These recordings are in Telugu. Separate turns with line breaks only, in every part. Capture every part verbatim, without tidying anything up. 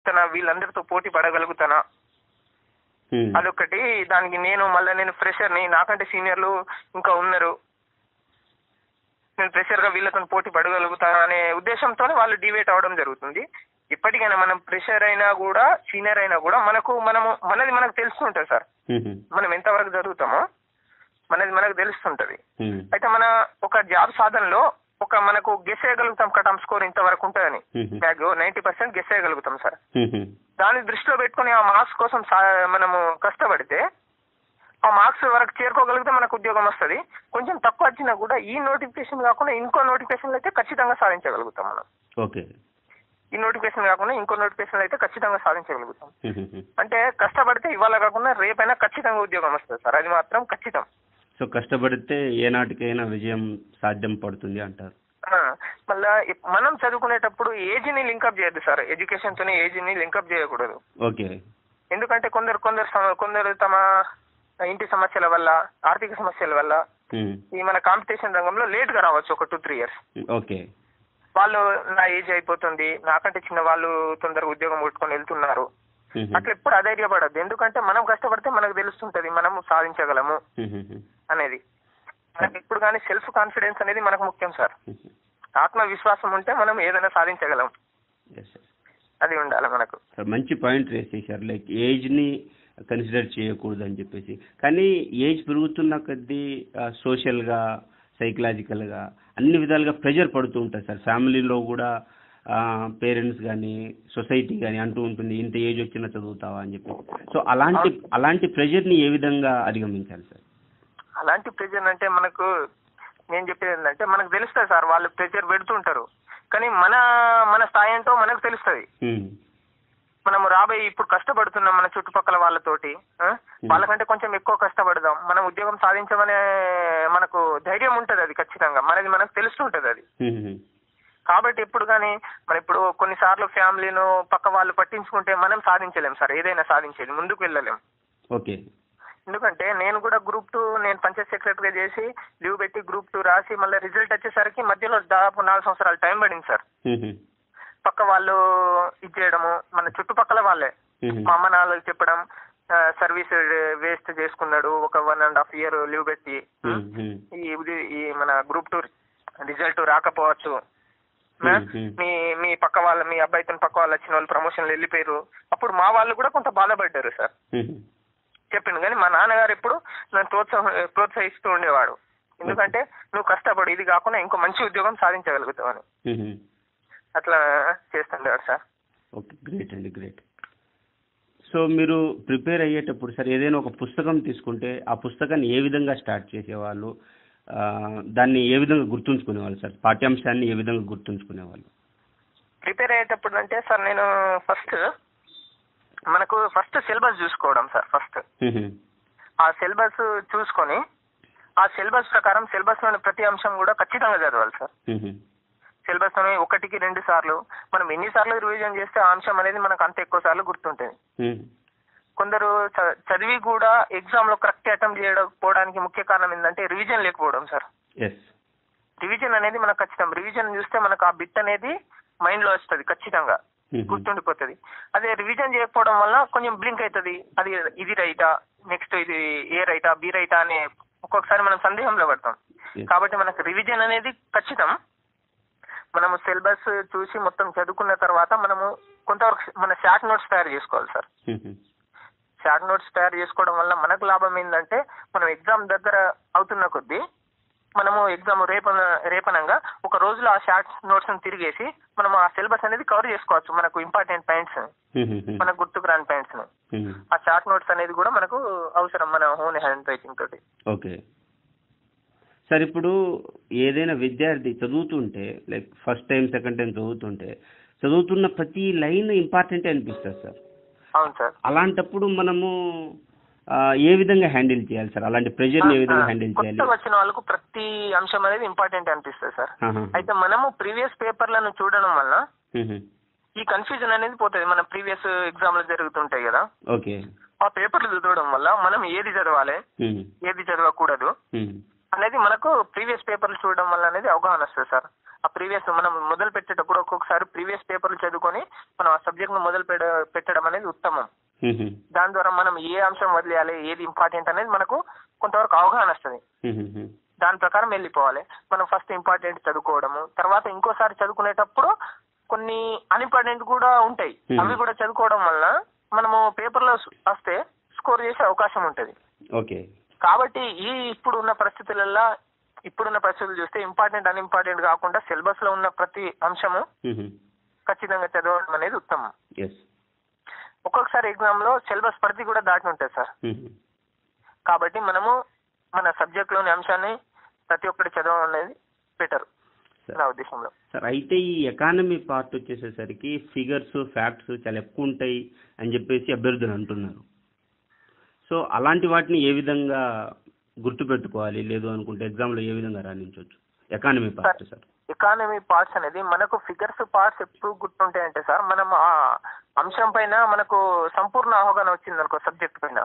తన వీళ్ళందరితో పోటీ పడగలుగుతానా అదొకటి. దానికి నేను మళ్ళీ నేను ఫ్రెషర్ని, నాకంటే సీనియర్లు ఇంకా ఉన్నారు, నేను ఫ్రెషర్ గా వీళ్ళతో పోటీ పడగలుగుతానా అనే ఉద్దేశంతోనే వాళ్ళు డివేట్ అవడం జరుగుతుంది. ఇప్పటికైనా మనం ప్రెషర్ అయినా కూడా సీనియర్ అయినా కూడా మనకు మనము మనది మనకు తెలుస్తుంటది సార్. మనం ఎంతవరకు జరుగుతామో మనది మనకు తెలుస్తుంటది. అయితే మన ఒక జాబ్ సాధనలో ఒక మనకు గెస్ చేయగలుగుతాం కటాం స్కోర్ ఇంతవరకు ఉంటుందని, నైన్టీ పర్సెంట్ గెస్ చేయగలుగుతాం సార్. దాన్ని దృష్టిలో పెట్టుకుని ఆ మార్క్స్ కోసం మనము కష్టపడితే ఆ మార్క్స్ వరకు చేరుకోగలిగితే మనకు ఉద్యోగం వస్తుంది. కొంచెం తక్కువ వచ్చినా కూడా ఈ నోటిఫికేషన్ కాకుండా ఇంకో నోటిఫికేషన్లు అయితే ఖచ్చితంగా సాధించగలుగుతాం మనం. ఓకే, ఈ నోటిఫికేషన్ కాకుండా ఇంకో నోటిఫికేషన్ అయితే ఖచ్చితంగా సాధించగలుగుతాం. అంటే కష్టపడితే ఇవాళ కాకుండా రేపైనా ఖచ్చితంగా ఉద్యోగం వస్తుంది సార్, అది మాత్రం ఖచ్చితం.
సో కష్టపడితే ఏనాటికైనా విజయం సాధ్యం పడుతుంది అంటారు.
మళ్ళా మనం చదువుకునేటప్పుడు ఏజ్ ని లింకప్ చేయొద్దు సార్, ఎడ్యుకేషన్ తోనే ఏజ్ ని లింకప్ చేయకూడదు.
ఓకే,
ఎందుకంటే కొందరు కొందరు కొందరు తమ ఇంటి సమస్యల వల్ల, ఆర్థిక సమస్యల వల్ల ఈ మన కాంపిటీషన్ రంగంలో లేట్ గా రావచ్చు, ఒక టూ త్రీ ఇయర్స్.
ఓకే,
వాళ్ళు నా ఏజ్ అయిపోతుంది, నాకంటే చిన్న వాళ్ళు తొందరగా ఉద్యోగం కొట్టుకొని వెళ్తున్నారు, అట్లా ఎప్పుడు అధైర్యపడద్దు. ఎందుకంటే మనం కష్టపడితే మనకు తెలుస్తుంటది మనం సాధించగలము అనేది. మనకి ఇప్పుడు కానీ సెల్ఫ్ కాన్ఫిడెన్స్ అనేది మనకు ముఖ్యం సార్. ఆత్మవిశ్వాసం ఉంటే మనం ఏదైనా సాధించగలం, అది ఉండాలి మనకు.
మంచి పాయింట్ రేస్ చేశారు, లైక్ ఏజ్ ని కన్సిడర్ చేయకూడదు అని చెప్పేసి. కానీ ఏజ్ పెరుగుతున్న కొద్దీ సోషల్ గా, సైకలాజికల్ గా అన్ని విధాలుగా ప్రెషర్ పడుతూ ఉంటుంది సార్. ఫ్యామిలీలో కూడా పేరెంట్స్ కానీ సొసైటీ కానీ అంటూ ఉంటుంది, ఇంత ఏజ్ వచ్చినా చదువుతావా అని చెప్పి. సో అలాంటి అలాంటి ప్రెషర్ ని ఏ విధంగా అధిగమించాలి సార్?
అలాంటి ప్రెషర్ అంటే మనకు నేను చెప్పేది ఏంటంటే మనకు తెలుస్తుంది సార్, వాళ్ళు ప్రెషర్ పెడుతుంటారు, కానీ మన మన స్థాయి ఏంటో మనకు తెలుస్తుంది. మనం రాబోయే ఇప్పుడు కష్టపడుతున్నాం మన చుట్టుపక్కల వాళ్ళతోటి, వాళ్ళకంటే కొంచెం ఎక్కువ కష్టపడదాం, మనం ఉద్యోగం సాధించమనే మనకు ధైర్యం ఉంటది, అది ఖచ్చితంగా మనది మనకు తెలుస్తుంటది అది. కాబట్టి ఇప్పుడు కానీ మరి ఇప్పుడు కొన్నిసార్లు ఫ్యామిలీను పక్క వాళ్ళు పట్టించుకుంటే మనం సాధించలేం సార్, ఏదైనా సాధించేది ముందుకు వెళ్ళలేం.
ఓకే,
ఎందుకంటే నేను కూడా గ్రూప్ టూ నేను పంచాయత్ సెక్రటరీగా చేసి లీవ్ పెట్టి గ్రూప్ టూ రాసి మళ్ళీ రిజల్ట్ వచ్చేసరికి మధ్యలో దాదాపు నాలుగు సంవత్సరాలు టైం పడింది సార్. పక్క వాళ్ళు ఇచ్చేయడము, మన చుట్టుపక్కల వాళ్ళే మా అమ్మ నాన్నలకు చెప్పడం, సర్వీస్ వేస్ట్ చేసుకున్నాడు ఒక one and half year leave పెట్టి, ఈ మన గ్రూప్ టూ రిజల్ట్ రాకపోవచ్చు, మీ మీ పక్క వాళ్ళ మీ అబ్బాయితో పక్క వాళ్ళు వచ్చిన వాళ్ళు ప్రమోషన్లు వెళ్ళిపోయారు. అప్పుడు మా వాళ్ళు కూడా కొంత బాధపడ్డారు సార్, చెప్పిండు. కానీ మా నాన్నగారు ఎప్పుడు నన్ను ప్రోత్సాహ ప్రోత్సహిస్తూ ఉండేవాడు, ఎందుకంటే నువ్వు కష్టపడు, ఇది కాకుండా ఇంకో మంచి ఉద్యోగం సాధించగలుగుతావు అని అట్లా చేస్తుండేవాడు సార్.
ఓకే, గ్రేట్ అండి, గ్రేట్. సో మీరు ప్రిపేర్ అయ్యేటప్పుడు సార్ ఏదైనా ఒక పుస్తకం తీసుకుంటే ఆ పుస్తకాన్ని ఏ విధంగా స్టార్ట్ చేసేవాళ్ళు, దాన్ని ఏ విధంగా గుర్తుంచుకునేవాళ్ళు సార్, పాఠ్యాంశాన్ని ఏ విధంగా గుర్తుంచుకునేవాళ్ళు?
ప్రిపేర్ అయ్యేటప్పుడు అంటే సార్ నేను ఫస్ట్ మనకు ఫస్ట్ సిలబస్ చూసుకోవడం సార్. ఫస్ట్ ఆ సిలబస్ చూసుకొని ఆ సిలబస్ ప్రకారం సిలబస్ లోని ప్రతి అంశం కూడా ఖచ్చితంగా చదవాలి సార్. సిలబస్ లోని ఒకటికి రెండు సార్లు మనం ఎన్ని సార్లు రివిజన్ చేస్తే ఆ అంశం అనేది మనకు అంత ఎక్కువ సార్లు గుర్తుంటుంది. కొందరు చదివి కూడా ఎగ్జామ్ లో కరెక్ట్ అటెంప్ట్ చేయకపోవడానికి ముఖ్య కారణం ఏంటంటే రివిజన్ లేకపోవడం సార్. రివిజన్ అనేది మనకు ఖచ్చితం, రివిజన్ చూస్తే మనకు ఆ బిట్ అనేది మైండ్ లో వస్తుంది, ఖచ్చితంగా గుర్తుండిపోతుంది. అదే రివిజన్ చేయకపోవడం వల్ల కొంచెం బ్లింక్ అవుతుంది, అది ఇది రైటా, నెక్స్ట్ ఇది ఏ రైటా బి రైటా అని ఒక్కొక్కసారి మనం సందేహంలో పడతాం. కాబట్టి మనకు రివిజన్ అనేది ఖచ్చితం. మనము సిలబస్ చూసి మొత్తం చదువుకున్న తర్వాత మనము కొంతవరకు మన షార్ట్ నోట్స్ తయారు చేసుకోవాలి సార్. షార్ట్ నోట్స్ తయారు చేసుకోవడం వల్ల మనకు లాభం ఏంటంటే మనం ఎగ్జామ్ దగ్గర అవుతున్న కొద్దీ మనము ఎగ్జామ్ రేప రేపనంగా ఒక రోజులో ఆ షార్ట్ నోట్స్ తిరిగేసి మనం ఆ సిలబస్ అనేది కవర్ చేసుకోవచ్చు. మనకు ఇంపార్టెంట్ పాయింట్స్, మనకు గుర్తుకు రాని పాయింట్స్, ఆ షార్ట్ నోట్స్ అనేది కూడా మనకు అవసరం మన ఓన్ హ్యాండ్ రైటింగ్ తోటి.
ఓకే సార్, ఇప్పుడు ఏదైనా విద్యార్థి చదువుతుంటే like first time second time చదువుతుంటే చదువుతున్న ప్రతి లైన్ ఇంపార్టెంట్ అనిపిస్తుంది సార్.
అవును సార్.
అలాంటప్పుడు మనము ఏ విధంగా హ్యాండిల్ చేయాలి సార్, అలాంటి ప్రెషర్ ఏ విధంగా హ్యాండిల్ చేయాలి?
వచ్చిన వాళ్ళకు ప్రతి అంశం అనేది ఇంపార్టెంట్ అనిపిస్తుంది సార్. అయితే మనము ప్రీవియస్ పేపర్లను చూడడం వల్ల ఈ కన్ఫ్యూజన్ అనేది పోతుంది. మన ప్రీవియస్ ఎగ్జామ్ లో జరుగుతుంటాయి కదా,
ఓకే,
ఆ పేపర్లు చదవడం వల్ల మనం ఏది చదవాలి ఏది చదవకూడదు అనేది మనకు ప్రీవియస్ పేపర్లు చూడడం వల్ల అనేది అవగాహన వస్తుంది సార్. ఆ ప్రీవియస్ మనం మొదలు పెట్టేటప్పుడు ఒక్కొక్కసారి ప్రీవియస్ పేపర్లు చదువుకొని మనం ఆ సబ్జెక్ట్ ను మొదలు పెడ- పెట్టడం అనేది ఉత్తమం. దాని ద్వారా మనం ఏ అంశం వదిలేయాలి, ఏది ఇంపార్టెంట్ అనేది మనకు కొంతవరకు అవగాహన వస్తుంది. దాని ప్రకారం వెళ్ళిపోవాలి. మనం ఫస్ట్ ఇంపార్టెంట్ చదువుకోవడము, తర్వాత ఇంకోసారి చదువుకునేటప్పుడు కొన్ని అన్ఇంపార్టెంట్ కూడా ఉంటాయి, అవి కూడా చదువుకోవడం వల్ల మనము పేపర్ లో వస్తే స్కోర్ చేసే అవకాశం ఉంటది.
ఓకే.
కాబట్టి ఈ ఇప్పుడున్న పరిస్థితులలో ఇప్పుడున్న పరిస్థితులు చూస్తే ఇంపార్టెంట్ అన్ఇంపార్టెంట్ కాకుండా సిలబస్ లో ఉన్న ప్రతి అంశము ఖచ్చితంగా చదవడం అనేది ఉత్తమం. ఒక్కొక్కసారి ఎగ్జామ్ లో సిలబస్ పరిధి కూడా దాటి ఉంటుంది సార్. కాబట్టి మనము మన సబ్జెక్ట్ లోని అంశాన్ని ప్రతి ఒక్కటి చదవడం అనేది బెటర్ నా ఉద్దేశంలో.
సార్ అయితే ఈ ఎకానమీ పార్ట్ వచ్చేసేసరికి ఫిగర్స్ ఫ్యాక్ట్స్ చాలా ఎక్కువ ఉంటాయి అని చెప్పేసి అభ్యర్థులు అంటున్నారు. సో అలాంటి వాటిని ఏ విధంగా గుర్తుపెట్టుకోవాలి, లేదు అనుకుంటే ఎగ్జామ్ లో ఏ విధంగా రాణించవచ్చు economy part sir?
Economy parts అనేది మనకు ఫిగర్స్ పార్ట్స్ ఎప్పుడు గుర్తుంటాయంటే సార్, మనం ఆ అంశం పైన మనకు సంపూర్ణ అవగాహన వచ్చింది అనుకో సబ్జెక్ట్ పైన,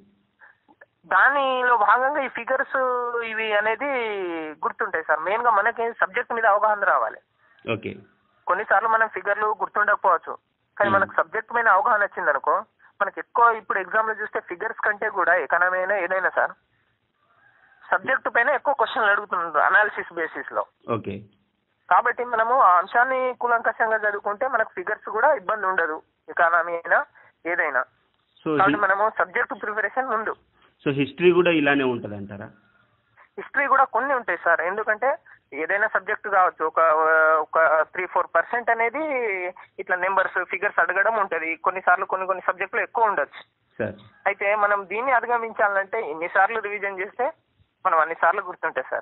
దానిలో భాగంగా ఈ ఫిగర్స్ ఇవి అనేది గుర్తుంటాయి సార్. మెయిన్ గా మనకి సబ్జెక్ట్ మీద అవగాహన రావాలి.
ఓకే.
కొన్నిసార్లు మనం ఫిగర్లు గుర్తుండకపోవచ్చు, కానీ మనకు సబ్జెక్ట్ మీద అవగాహన వచ్చింది అనుకో మనకి ఎక్కువ ఇప్పుడు ఎగ్జామ్ లో చూస్తే ఫిగర్స్ కంటే కూడా ఎకానమీ అయినా ఏదైనా సార్ సబ్జెక్ట్ పైన ఎక్కువ క్వశ్చన్లు అడుగుతున్నారు అనాలిసిస్ బేసిస్ లో.
ఓకే.
కాబట్టి మనము ఆ అంశాన్ని కూలంకషంగా చదువుకుంటే మనకు ఫిగర్స్ కూడా ఇబ్బంది ఉండదు, ఎకానమీ అయినా ఏదైనా.
సో
మనము సబ్జెక్ట్ ప్రిపరేషన్ ముందు.
సో హిస్టరీ కూడా ఇలానే ఉంటది అంటారా?
హిస్టరీ కూడా కొన్ని ఉంటాయి సార్, ఎందుకంటే ఏదైనా సబ్జెక్ట్ కావచ్చు, ఒక ఒక త్రీ ఫోర్ పర్సెంట్ అనేది ఇట్లా నెంబర్స్ ఫిగర్స్ అడగడం ఉంటది. కొన్నిసార్లు కొన్ని కొన్ని సబ్జెక్టులు ఎక్కువ ఉండొచ్చు. అయితే మనం దీన్ని అధిగమించాలంటే ఎన్నిసార్లు రివిజన్ చేస్తే మనం అన్ని సార్లు గుర్తుంటాయి సార్.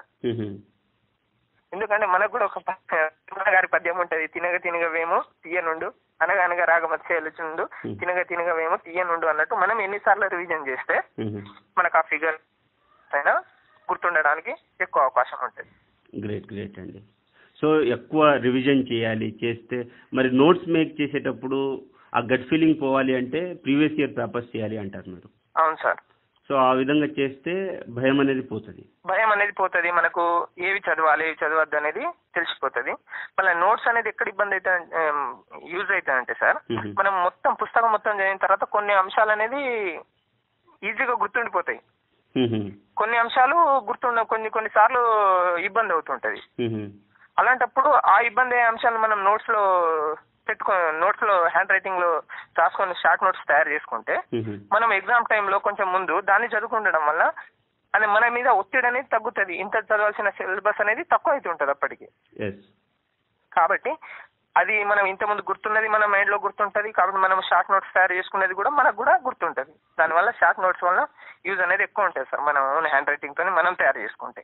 ఎందుకంటే మనకు కూడా ఒక గారి పద్యం ఉంటది, తినగ తినగవేమో తీయనుండు అనగా అనగా రాగమత్సేలుచుండు తినగ తినగవేమో తీయనుండు అన్నట్టు మనం ఎన్నిసార్లు రివిజన్ చేస్తే మనకు ఆ ఫిగర్ అయినా గుర్తుండడానికి ఎక్కువ అవకాశం ఉంటుంది.
గ్రేట్ గ్రేట్ అండి. సో ఎక్కువ రివిజన్ చేయాలి, చేస్తే మరి నోట్స్ మేక్ చేసేటప్పుడు ఆ గట్ ఫీలింగ్ పోవాలి అంటే ప్రీవియస్ ఇయర్ పేపర్స్ చేయాలి అంటారు మీరు?
అవును సార్.
సో ఆ విధంగా చేస్తే భయం అనేది పోతుంది.
భయం అనేది పోతుంది, మనకు ఏవి చదవాలి ఏవి చదవద్దు అనేది తెలిసిపోతుంది. మళ్ళీ నోట్స్ అనేది ఎక్కడ ఇబ్బంది అయితే యూజ్ అవుతాయంటే సార్, మనం మొత్తం పుస్తకం మొత్తం చదివిన తర్వాత కొన్ని అంశాలు అనేది ఈజీగా గుర్తుండిపోతాయి, కొన్ని అంశాలు గుర్తుండ కొన్ని కొన్ని సార్లు ఇబ్బంది అవుతుంటది. అలాంటప్పుడు ఆ ఇబ్బంది అయ్యే అంశాలను మనం నోట్స్ లో పెట్టుకో నోట్స్ లో హ్యాండ్ రైటింగ్ లో రాసుకొని షార్ట్ నోట్స్ తయారు చేసుకుంటే మనం ఎగ్జామ్ టైంలో కొంచెం ముందు దాన్ని చదువుకుండడం వల్ల అని మన మీద ఒత్తిడి అనేది తగ్గుతుంది. ఇంత చదవాల్సిన సిలబస్ అనేది తక్కువ అయితే ఉంటుంది అప్పటికి. కాబట్టి అది మనం ఇంత ముందు గుర్తున్నది మన మైండ్ లో గుర్తుంటది. కాబట్టి మనం షార్ట్ నోట్స్ తయారు చేసుకునేది కూడా మనకు కూడా గుర్తుంటది. దానివల్ల షార్ట్ నోట్స్ వల్ల యూజ్ అనేది ఎక్కువ ఉంటుంది సార్, మనం ఓన్ హ్యాండ్ రైటింగ్ తో మనం తయారు చేసుకుంటే.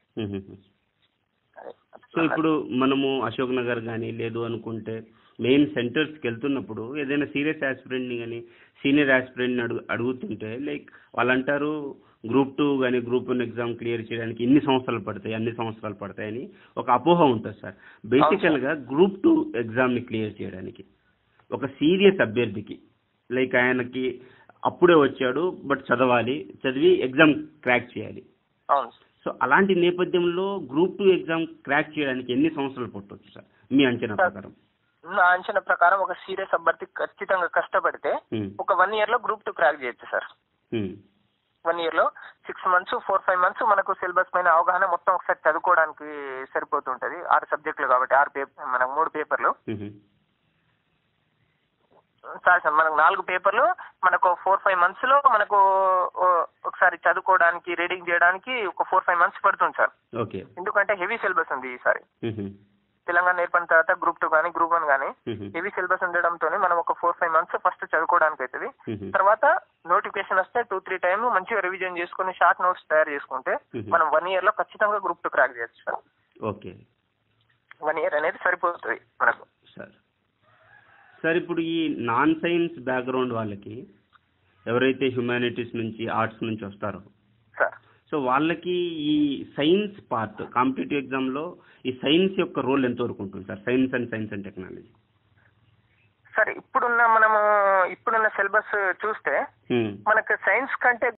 సో ఇప్పుడు మనము అశోక్ నగర్ కానీ లేదు అనుకుంటే మెయిన్ సెంటర్స్కి వెళ్తున్నప్పుడు ఏదైనా సీరియస్ ఆస్పిరెంట్ని కానీ సీనియర్ ఆస్పిరెంట్ని అడుగు అడుగుతుంటే లైక్ వాళ్ళు అంటారు గ్రూప్ టూ కానీ గ్రూప్ వన్ ఎగ్జామ్ క్లియర్ చేయడానికి ఇన్ని సంవత్సరాలు పడతాయి అన్ని సంవత్సరాలు పడతాయని ఒక అపోహ ఉంటుంది సార్. బేసికల్గా గ్రూప్ టూ ఎగ్జామ్ని క్లియర్ చేయడానికి ఒక సీరియస్ అభ్యర్థికి లైక్ ఆయనకి అప్పుడే వచ్చాడు బట్ చదవాలి, చదివి ఎగ్జామ్ క్రాక్ చేయాలి. సో అలాంటి నేపథ్యంలో గ్రూప్ టూ ఎగ్జామ్ క్రాక్ చేయడానికి ఎన్ని సంవత్సరాలు పట్టవచ్చు సార్ మీ అంచనా ప్రకారం?
నా అంచనా ప్రకారం ఒక సీరియస్ అభ్యర్థి ఖచ్చితంగా కష్టపడితే ఒక వన్ ఇయర్ లో గ్రూప్ టూ క్రాక్ చేయొచ్చు సార్. వన్ ఇయర్ లో six months four five months మనకు సిలబస్ పైన అవగాహన మొత్తం ఒకసారి చదువుకోవడానికి సరిపోతుంటది. ఆరు సబ్జెక్టులు కాబట్టి ఆరు పేపర్ మనకు మూడు పేపర్లు సార్ సార్ మనకు నాలుగు పేపర్లు మనకు ఫోర్ ఫైవ్ మంత్స్ లో మనకు ఒకసారి చదువుకోవడానికి రీడింగ్ చేయడానికి ఒక ఫోర్ ఫైవ్ మంత్స్ పడుతుంది సార్. ఎందుకంటే హెవీ సిలబస్ ఉంది ఈసారి. తెలంగాణ నేర్పడిన తర్వాత గ్రూప్ టూ కానీ గ్రూప్ వన్ కానీ హెవీ సిలబస్ ఉండడంతో మనం ఒక ఫోర్ ఫైవ్ మంత్స్ ఫస్ట్ చదువుకోవడానికి అవుతుంది. తర్వాత నోటిఫికేషన్ వస్తే టూ త్రీ టైమ్ మంచిగా రివిజన్ చేసుకుని షార్ట్ నోట్స్ తయారు చేసుకుంటే మనం వన్ ఇయర్ లో ఖచ్చితంగా గ్రూప్ టూ క్రాక్ చేయొచ్చు సార్.
ఓకే,
వన్ ఇయర్ అనేది సరిపోతుంది మనకు
సార్. సార్ ఇప్పుడు ఈ నాన్ సైన్స్ బ్యాక్గ్రౌండ్ వాళ్ళకి ఎవరైతే హ్యుమానిటీస్ నుంచి ఆర్ట్స్ నుంచి వస్తారో
సార్,
సో వాళ్ళకి ఈ సైన్స్ పార్ట్ కాంపిటేటివ్ ఎగ్జామ్ లో ఈ సైన్స్ యొక్క రోల్ ఎంతవరకు ఉంటుంది sir? Science and science and technology
sir ఇప్పుడున్న మనము ఇప్పుడున్న సిలబస్ చూస్తే మనకు సైన్స్ కంటే